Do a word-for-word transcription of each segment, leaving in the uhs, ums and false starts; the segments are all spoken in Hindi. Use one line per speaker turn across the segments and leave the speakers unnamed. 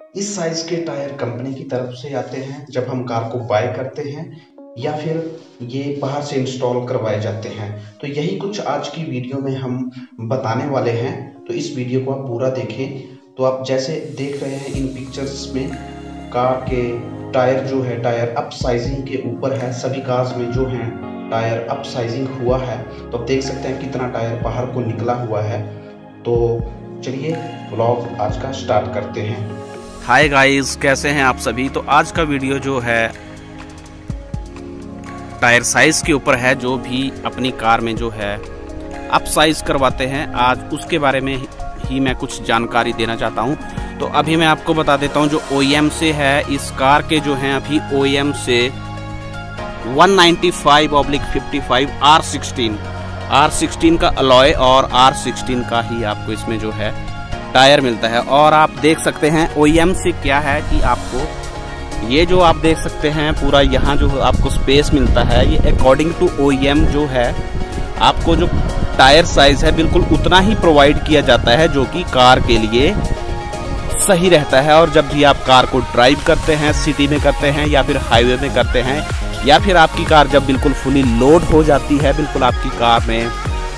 इस साइज के टायर कंपनी की तरफ से आते हैं जब हम कार को बाय करते हैं, या फिर ये बाहर से इंस्टॉल करवाए जाते हैं। तो यही कुछ आज की वीडियो में हम बताने वाले हैं, तो इस वीडियो को आप पूरा देखें। तो आप जैसे देख रहे हैं इन पिक्चर्स में, कार के टायर जो है टायर अप साइजिंग के ऊपर है। सभी कार्स में जो है टायर अप साइजिंग हुआ है, तो आप देख सकते हैं कितना टायर बाहर को निकला हुआ है। तो चलिए व्लॉग आज का स्टार्ट करते हैं।
हाय गाइस, कैसे हैं आप सभी। तो आज का वीडियो जो है टायर साइज के ऊपर है। जो भी अपनी कार में जो है अप साइज करवाते हैं, आज उसके बारे में ही मैं कुछ जानकारी देना चाहता हूं। तो अभी मैं आपको बता देता हूं, जो ओ ई एम से है इस कार के जो हैं अभी ओ ई एम से one ninety five oblique fifty five R sixteen R sixteen का अलॉय और आर सिक्सटीन का ही आपको इसमें जो है टायर मिलता है। और आप देख सकते हैं ओ ई एम से क्या है कि आपको ये जो आप देख सकते हैं पूरा यहाँ जो आपको स्पेस मिलता है, ये according to O E M जो है आपको जो टायर साइज है बिल्कुल उतना ही प्रोवाइड किया जाता है जो कि कार के लिए सही रहता है। और जब भी आप कार को ड्राइव करते हैं, सिटी में करते हैं या फिर हाईवे में करते हैं, या फिर आपकी कार जब बिल्कुल फुली लोड हो जाती है, बिल्कुल आपकी कार में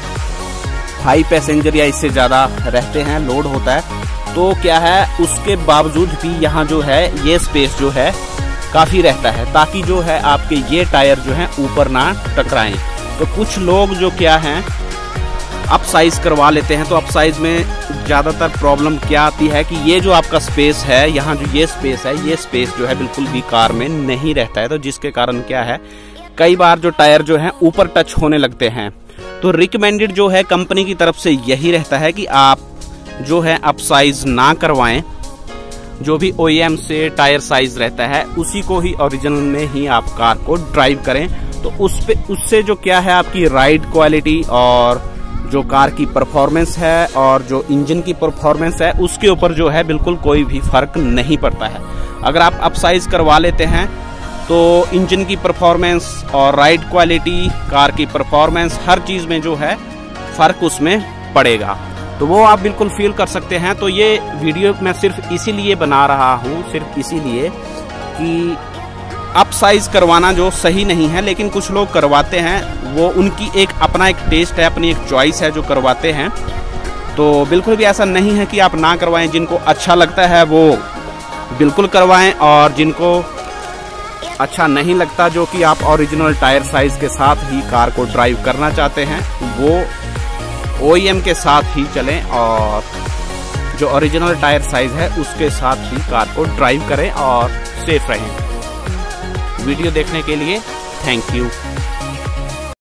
हाई पैसेंजर या इससे ज़्यादा रहते हैं, लोड होता है, तो क्या है उसके बावजूद भी यहाँ जो है ये स्पेस जो है काफ़ी रहता है, ताकि जो है आपके ये टायर जो हैं ऊपर ना टकराएं। तो कुछ लोग जो क्या हैं अप साइज करवा लेते हैं। तो अप साइज में ज़्यादातर प्रॉब्लम क्या आती है कि ये जो आपका स्पेस है, यहाँ जो ये स्पेस है, ये स्पेस जो है बिल्कुल भी कार में नहीं रहता है। तो जिसके कारण क्या है कई बार जो टायर जो है ऊपर टच होने लगते हैं। तो रिकमेंडेड जो है कंपनी की तरफ से यही रहता है कि आप जो है अप साइज ना करवाएं। जो भी ओ ई एम से टायर साइज रहता है उसी को ही ओरिजिनल में ही आप कार को ड्राइव करें। तो उस पे उससे जो क्या है आपकी राइड क्वालिटी और जो कार की परफॉर्मेंस है और जो इंजन की परफॉर्मेंस है उसके ऊपर जो है बिल्कुल कोई भी फर्क नहीं पड़ता है। अगर आप अप साइज करवा लेते हैं तो इंजन की परफॉर्मेंस और राइड क्वालिटी, कार की परफॉर्मेंस, हर चीज़ में जो है फ़र्क उसमें पड़ेगा। तो वो आप बिल्कुल फील कर सकते हैं। तो ये वीडियो मैं सिर्फ इसीलिए बना रहा हूँ, सिर्फ इसीलिए कि अप साइज करवाना जो सही नहीं है, लेकिन कुछ लोग करवाते हैं। वो उनकी एक अपना एक टेस्ट है, अपनी एक चॉइस है जो करवाते हैं। तो बिल्कुल भी ऐसा नहीं है कि आप ना करवाएं। जिनको अच्छा लगता है वो बिल्कुल करवाएं, और जिनको अच्छा नहीं लगता, जो कि आप ओरिजिनल टायर साइज के साथ ही कार को ड्राइव करना चाहते हैं, वो ओ ई एम के साथ ही चलें और जो ओरिजिनल टायर साइज है उसके साथ ही कार को ड्राइव करें और सेफ रहें। वीडियो देखने के लिए थैंक यू।